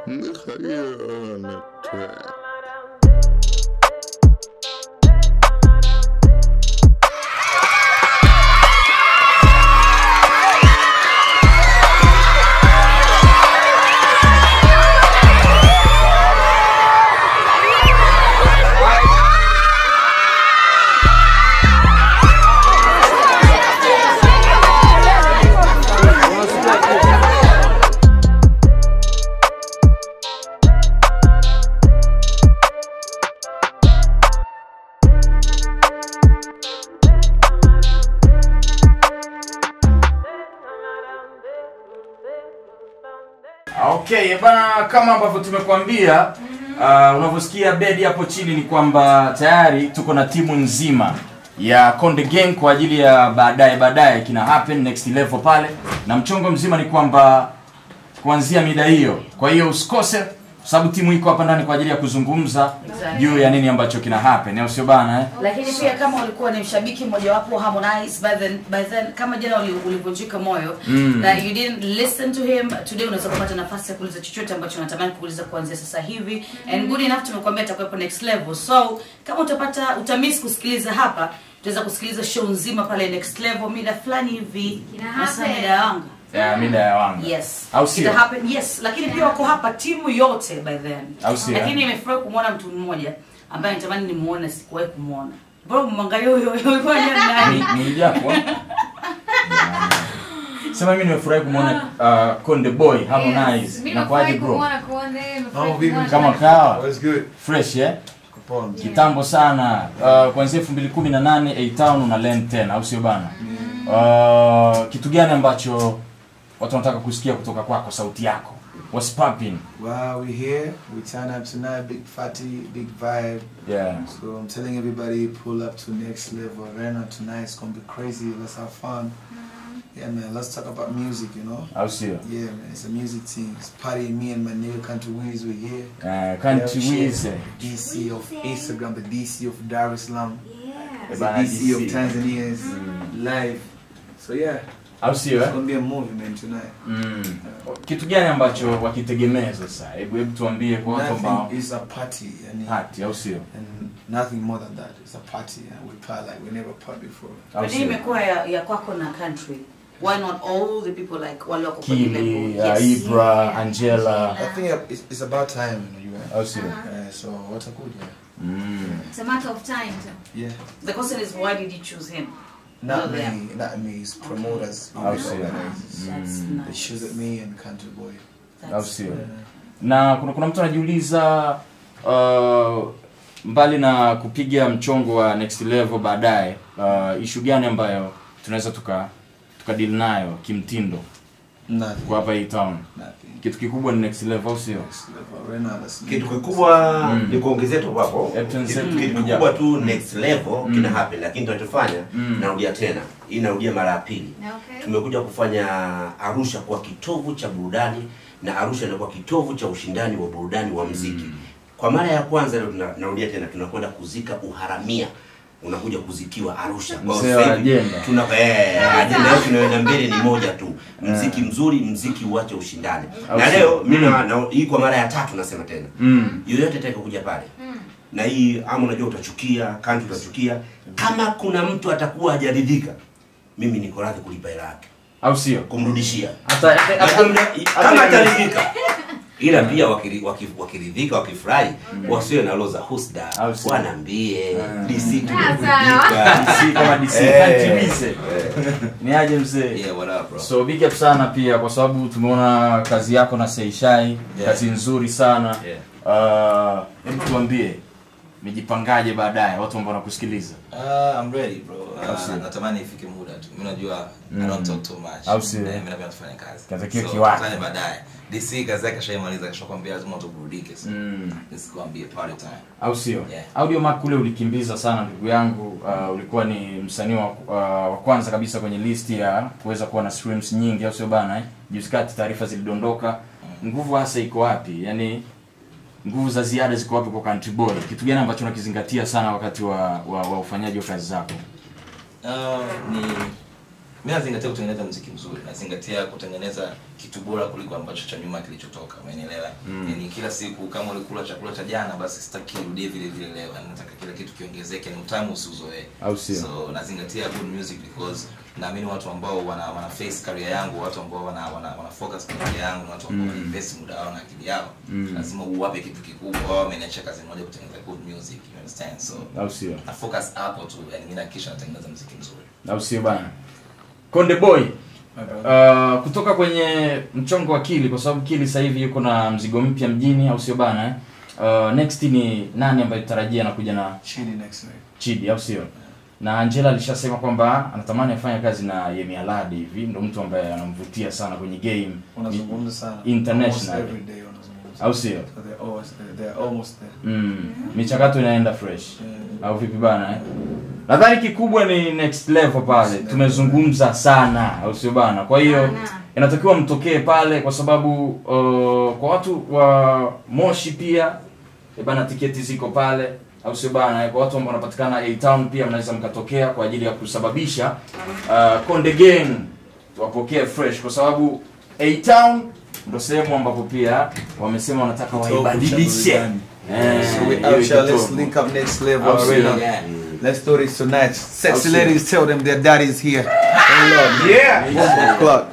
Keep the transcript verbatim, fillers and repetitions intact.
You're on a track. Okay, bana, kama ambavyo tumekuambia, uh, unavyosikia bedi hapo chini ni kwamba tayari tuko na timu nzima ya Konde Gang kwa ajili ya baadaye baadaye kina happen next level pale, na mchongo mzima ni kwamba kuanzia mida hiyo. Kwa hiyo usikose sababu timu iko hapa ndani kwa ajili ya kuzungumza juu exactly ya nini ambacho kina happen, au sio bana eh? Lakini pia kama ulikuwa ni mshabiki mmoja wapo Harmonize, by then by then kama jana ulivunjika moyo mm. na you didn't listen to him, today unaweza kupata nafasi ya kuuliza chochote ambacho unatamani kuuliza kuanzia sasa hivi mm. and good enough tumekuambia atakuwepo next level. So kama utapata utamiss kusikiliza hapa, tutaweza kusikiliza show nzima pale next level mida fulani hivi hasa mida yangu. Yeah, mida ya wangu. Yes. Au sio? It happen, yes. Lakini pia wako hapa timu yote by then. Au sio? Lakini nimefurahi kumuona mtu mmoja ambaye natamani nimuone sikuwahi kumuona. Bro, mwangalie huyo huyo kwa nani? Ni japo. Sema mimi nimefurahi kumuona uh, Konde Boy Harmonize. Na kwaje bro? Kumuona kama kawa. What's good? Fresh eh? Kitambo sana. Uh, kuanzia elfu mbili kumi na nane A-Town una Len ten, au sio bana? Uh, kitu gani ambacho watu wanataka kusikia kutoka kwako, sauti yako? What's popping? Well, we're here. We turn up tonight, big party, big vibe. Yeah. So I'm telling everybody, pull up to next level arena tonight. It's gonna be crazy. Let's have fun. Yeah, man. Let's talk about music, you know. I'll see you. Yeah, man. It's a music team. It's party. Me and my nigga Country Wiz, we're here. Uh, Country Wiz. D C of Instagram, the D C of Dar es Salaam. Yeah. The D C of Tanzania's mm. live. So yeah. I'll see you. It's gonna be a movie, man, tonight. Mm. Kitu gani ambacho wakitegemea sasa? Hebu hebu tuambie kwa watu ambao it's a party, yani party, au sio? And nothing more than that. It's a party, and we party like we never party before. But hii imekuwa ya, ya kwako na Country. Why not all the people like wale wako kwa level? Yes. Ibra, yeah. Angela. I think it's, it's about time, you know. I'll see you. Uh, so what a good yeah. Mm. It's a matter of time. Yeah. The question is, why did you choose him? Not me, them. not me. It's promoters. Okay. I'll see you. That's mm. nice. They choose at me and Country Boy. I'll see you. Na kuna kuna mtu anajiuliza uh, mbali na kupiga mchongo wa next level baadaye, uh, issue gani ambayo tunaweza tuka tuka deal nayo kimtindo? Nothing. Kwa hapa A-Town. Nothing. Kitu kikubwa ni next level, sio? Next level. Right now, that's Kitu kikubwa mm. ni kuongezea tu hapo. Kitu kikubwa tu next level mm. kina happen, lakini tunachofanya mm. narudia tena. Hii narudia mara ya pili. Okay. Tumekuja kufanya Arusha kwa kitovu cha burudani na Arusha inakuwa kitovu cha ushindani wa burudani wa muziki. Mm. Kwa mara ya kwanza leo narudia tena, tunakwenda kuzika uharamia. Unakuja kuzikiwa Arusha. Kwa hiyo tuna eh ajenda yetu inaenda mbele ni moja tu. Muziki mzuri, muziki uache ushindani. Na leo mimi na hii kwa mara ya tatu nasema tena. Mm. Yoyote atakaye kuja pale. Mm. Na hii ama unajua utachukia, Country utachukia. Kama kuna mtu atakuwa hajaridhika, mimi niko radhi kulipa hela yake. Au sio? Kumrudishia. Hata kama ataridhika. Ila pia wakiridhika wakifurahi wasiwe na loza husda, wanaambie D C tumeridhika, D C kama D C Country Wiz. Ni aje mzee? Yeah, what up bro? So big up sana pia kwa sababu tumeona kazi yako na Seishai, yeah. kazi nzuri sana. Yeah. Uh, hebu tuambie mjipangaje baadaye watu ambao wanakusikiliza? Uh, I'm ready bro. Uh, natamani ifike muda tu. Mimi najua mm. I don't talk too much. Mimi napenda kufanya kazi. Kazi kio kiwako. Tufanye baadaye. D C kazi yake kashaimaliza, kashakwambia lazima tuburudike. Mm. It's going to be a party time. Au sio? Yeah. Audio Mark kule ulikimbiza sana ndugu yangu. Uh, ulikuwa ni msanii wa, uh, wa kwanza kabisa kwenye list ya kuweza kuwa na streams nyingi, au sio bana eh? Juzi kati taarifa zilidondoka. Mm. Nguvu hasa iko wapi? Yaani nguvu za ziada ziko wapi kwa Country Boy? Kitu gani ambacho unakizingatia sana wakati wa wa, wa ufanyaji wa kazi zako? Uh, ni mimi nazingatia kutengeneza muziki mzuri, nazingatia kutengeneza kitu bora kuliko ambacho cha nyuma kilichotoka, umeelewa? Mm. Yani kila siku kama ulikula chakula cha jana, basi sitaki kirudie vile vile leo, nataka kila kitu kiongezeke, ni utamu usiuzoee. So nazingatia good music because naamini watu ambao wana wana face career yangu, watu ambao wana wana, wana focus kwenye career yangu, watu ambao wana invest muda wao na akili yao, mm. lazima uwape kitu kikubwa. Wao wameniacha kazi moja kutengeneza good music, you understand? So au sio, na focus hapo tu, yani mimi nahakikisha natengeneza muziki mzuri, au sio bana? Konde Boy, uh, kutoka kwenye mchongo wa Kili, kwa sababu Kili sasa hivi yuko na mzigo mpya mjini, au sio bana? Eh? Uh, next ni nani ambaye tutarajia anakuja na Chidi next week? Chidi, au sio? Na Angela alishasema kwamba anatamani afanye kazi na Yemi Alade, hivi ndio mtu ambaye anamvutia sana kwenye game. Unazungumza sana international every day unazungumza, au sio? so they're always there, they're almost there. Mm. Michakato inaenda fresh. Yeah. Au vipi bana eh? Nadhani kikubwa ni next level pale. Tumezungumza sana, au sio bana? Kwa hiyo inatakiwa mtokee pale kwa sababu uh, kwa watu wa Moshi pia e bana, tiketi ziko pale, au sio bana? Kwa watu ambao wanapatikana A-Town pia mnaweza mkatokea kwa ajili ya kusababisha uh, Konde Gang wapokee fresh, kwa sababu A-Town ndio sehemu ambapo pia wamesema wanataka waibadilishe. Eh, so we out here, let's link up next level arena. Yeah. Let's do this tonight. Sexy ladies, tell them their daddy's here. Yeah. Clock.